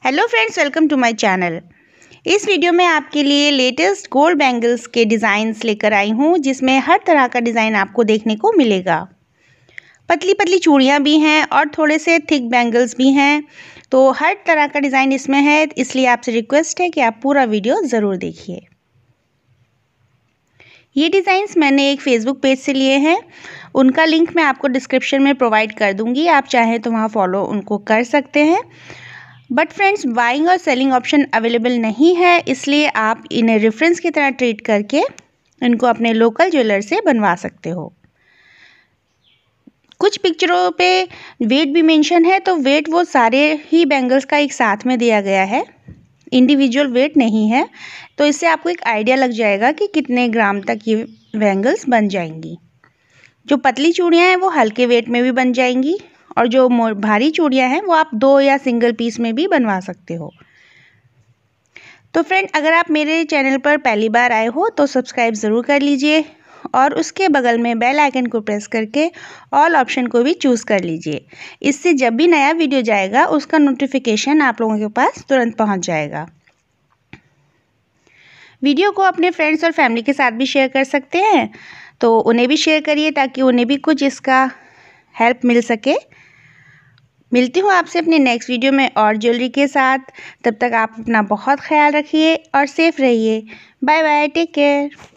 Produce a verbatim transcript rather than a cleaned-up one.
Hello friends, welcome to my channel. इस video में आपके लिए लेटेस्ट गोल्ड बैंगल्स के डिज़ाइंस लेकर आई हूँ, जिसमें हर तरह का डिज़ाइन आपको देखने को मिलेगा। पतली पतली चूड़ियाँ भी हैं और थोड़े से थिक बैंगल्स भी हैं, तो हर तरह का डिज़ाइन इसमें है। इसलिए आपसे रिक्वेस्ट है कि आप पूरा वीडियो ज़रूर देखिए। ये डिज़ाइंस मैंने एक फ़ेसबुक पेज से लिए हैं, उनका लिंक मैं आपको डिस्क्रिप्शन में प्रोवाइड कर दूँगी। आप चाहें तो वहाँ फॉलो उनको कर सकते हैं। बट फ्रेंड्स, बाइंग और सेलिंग ऑप्शन अवेलेबल नहीं है, इसलिए आप इन्हें रेफरेंस की तरह ट्रीट करके इनको अपने लोकल ज्वेलर से बनवा सकते हो। कुछ पिक्चरों पे वेट भी मेंशन है, तो वेट वो सारे ही बैंगल्स का एक साथ में दिया गया है, इंडिविजुअल वेट नहीं है। तो इससे आपको एक आइडिया लग जाएगा कि कितने ग्राम तक ये बैंगल्स बन जाएंगी। जो पतली चूड़ियाँ हैं वो हल्के वेट में भी बन जाएंगी, और जो भारी चूड़ियाँ हैं वो आप दो या सिंगल पीस में भी बनवा सकते हो। तो फ्रेंड, अगर आप मेरे चैनल पर पहली बार आए हो तो सब्सक्राइब ज़रूर कर लीजिए, और उसके बगल में बेल आइकन को प्रेस करके ऑल ऑप्शन को भी चूज़ कर लीजिए। इससे जब भी नया वीडियो जाएगा उसका नोटिफिकेशन आप लोगों के पास तुरंत पहुंच जाएगा। वीडियो को अपने फ्रेंड्स और फैमिली के साथ भी शेयर कर सकते हैं, तो उन्हें भी शेयर करिए ताकि उन्हें भी कुछ इसका हेल्प मिल सके। मिलती हूँ आपसे अपने नेक्स्ट वीडियो में और ज्वेलरी के साथ। तब तक आप अपना बहुत ख्याल रखिए और सेफ रहिए। Bye bye, take care.